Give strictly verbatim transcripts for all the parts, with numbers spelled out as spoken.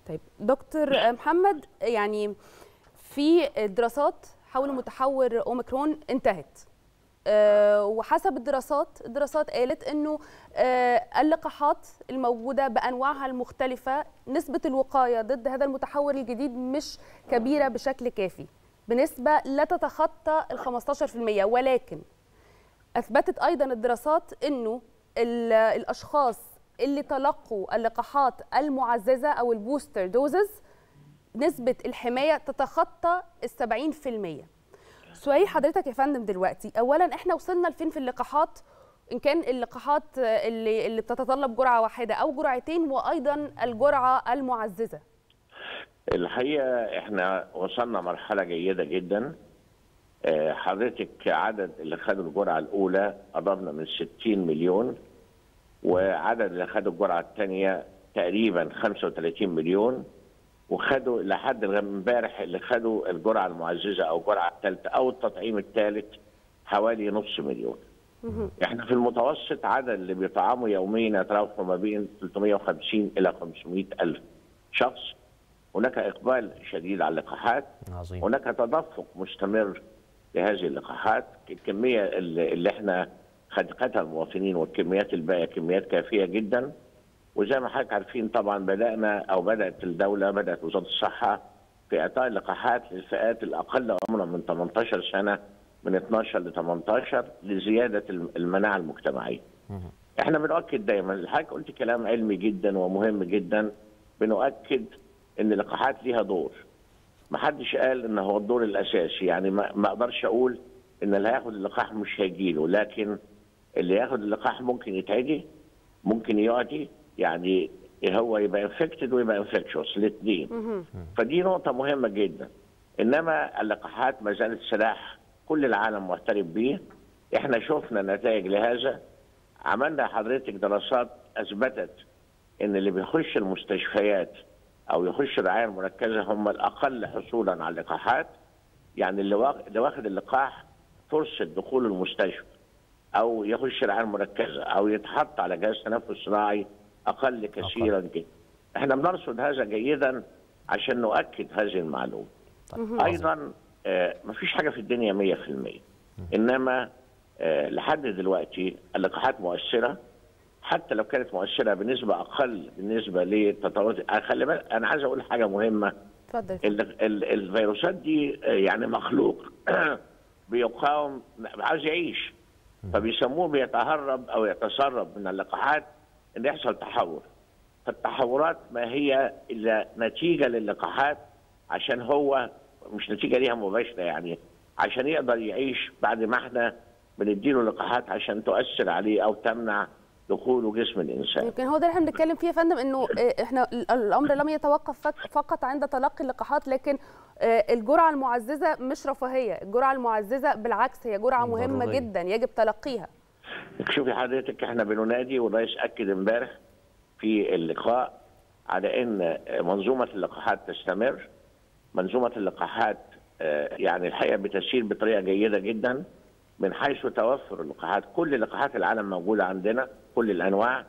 طيب دكتور محمد، يعني في دراسات حول متحور اوميكرون انتهت، أه وحسب الدراسات الدراسات قالت انه أه اللقاحات الموجوده بانواعها المختلفه نسبه الوقايه ضد هذا المتحور الجديد مش كبيره بشكل كافي، بنسبه لا تتخطى ال خمستاشر بالمئة، ولكن اثبتت ايضا الدراسات انه الاشخاص اللي تلقوا اللقاحات المعززه او البوستر دوزز نسبه الحمايه تتخطى ال سبعين بالمئة. سؤال حضرتك يا فندم دلوقتي، اولا احنا وصلنا لفين في اللقاحات، ان كان اللقاحات اللي اللي بتتطلب جرعه واحده او جرعتين، وايضا الجرعه المعززه؟ الحقيقه احنا وصلنا مرحله جيده جدا. حضرتك عدد اللي خدوا الجرعه الاولى قربنا من ستين مليون، وعدد اللي خدوا الجرعه الثانيه تقريبا خمسة وثلاثين مليون، وخدوا لحد امبارح اللي خدوا الجرعه المعززه او الجرعه الثالثه او التطعيم الثالث حوالي نص مليون. احنا في المتوسط عدد اللي بيطعموا يوميا يتراوح ما بين ثلاثمئة وخمسين الى خمسمئة الف شخص. هناك اقبال شديد على اللقاحات. عظيم. هناك تدفق مستمر لهذه اللقاحات. الكميه اللي, اللي احنا خدتها المواطنين والكميات الباقيه كميات كافيه جدا. وزي ما حضرتك عارفين طبعا بدانا او بدات الدوله بدات وزاره الصحه في اعطاء اللقاحات للفئات الاقل عمرا من ثمانية عشر سنه، من اثناشر ل ثمانية عشر، لزياده المناعه المجتمعيه. احنا بنؤكد دايما، حضرتك قلت كلام علمي جدا ومهم جدا، بنؤكد ان اللقاحات ليها دور. ما حدش قال ان هو الدور الاساسي، يعني ما اقدرش اقول ان اللي هياخد اللقاح مش هيجيله، لكن اللي ياخد اللقاح ممكن يتعدي، ممكن يعدي، يعني هو يبقى انفكتد ويبقى انفكشوس الاثنين. فدي نقطة مهمة جدا. انما اللقاحات ما زالت سلاح كل العالم معترف به. احنا شفنا نتائج لهذا. عملنا حضرتك دراسات اثبتت ان اللي بيخش المستشفيات او يخش الرعاية المركزة هم الاقل حصولا على اللقاحات. يعني اللي واخد اللقاح فرصة دخول المستشفى او يخش الرعاية المركزة او يتحط على جهاز تنفس صناعي اقل كثيرا أقل. جدا. احنا بنرصد هذا جيدا عشان نؤكد هذه المعلومه. طيب. ايضا آه مفيش حاجه في الدنيا مئة بالمئة، انما آه لحد دلوقتي اللقاحات مؤثره، حتى لو كانت مؤثره بنسبه اقل بالنسبه للتطورات. خلي بالك انا عايز اقول حاجه مهمه. اتفضل. الفيروسات دي آه يعني مخلوق بيقاوم، عاوز يعيش، فبيسموه بيتهرب او يتسرب من اللقاحات ان يحصل تحور. فالتحورات ما هي الا نتيجه للقاحات، عشان هو مش نتيجه ليها مباشره، يعني عشان يقدر يعيش بعد ما احنا بنديله لقاحات عشان تؤثر عليه او تمنع دخوله جسم الانسان. يمكن هو ده اللي احنا بنتكلم فيه يا فندم، انه احنا الامر لم يتوقف فقط عند تلقي اللقاحات، لكن الجرعه المعززه مش رفاهيه، الجرعه المعززه بالعكس هي جرعه مهمه ضروري. جدا يجب تلقيها. شوفي حضرتك، احنا بننادي والرئيس اكد امبارح في اللقاء على ان منظومه اللقاحات تستمر. منظومه اللقاحات يعني الحقيقه بتسير بطريقه جيده جدا من حيث توفر اللقاحات. كل لقاحات العالم موجوده عندنا، كل الانواع.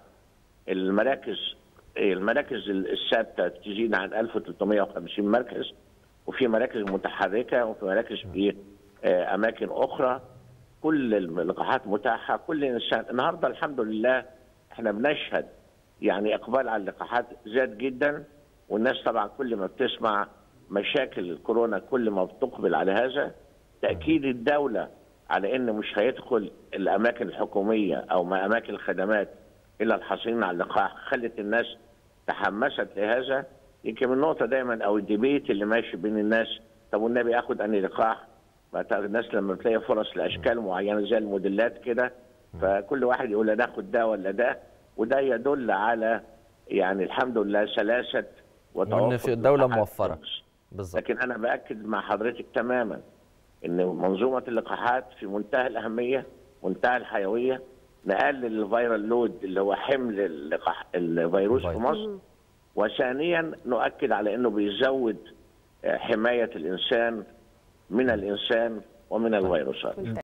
المراكز المراكز الثابته تزيد عن ألف وثلاثمئة وخمسين مركز، وفي مراكز متحركه، وفي مراكز في اماكن اخرى. كل اللقاحات متاحه، كل انسان. النهارده الحمد لله احنا بنشهد يعني اقبال على اللقاحات زاد جدا، والناس طبعا كل ما بتسمع مشاكل الكورونا كل ما بتقبل على هذا. تاكيد الدوله على ان مش هيدخل الاماكن الحكوميه او ما اماكن الخدمات الا الحاصلين على اللقاح خلت الناس تحمست لهذا. يمكن من النقطه دايما او الديبيت اللي ماشي بين الناس، طب والنبي اخد انهي لقاح؟ الناس لما بتلاقي فرص لاشكال معينه زي الموديلات كده، فكل واحد يقول ناخد ده ولا ده، وده يدل على يعني الحمد لله سلاسه وتوافق وان في الدوله موفره. بالظبط. لكن انا باكد مع حضرتك تماما ان منظومه اللقاحات في منتهى الاهميه، منتهى الحيويه. نقلل الفيرال لود اللي هو حمل اللقاح الفيروس في مصر، وثانيا نؤكد على انه بيزود حمايه الانسان من الإنسان ومن الفيروسات.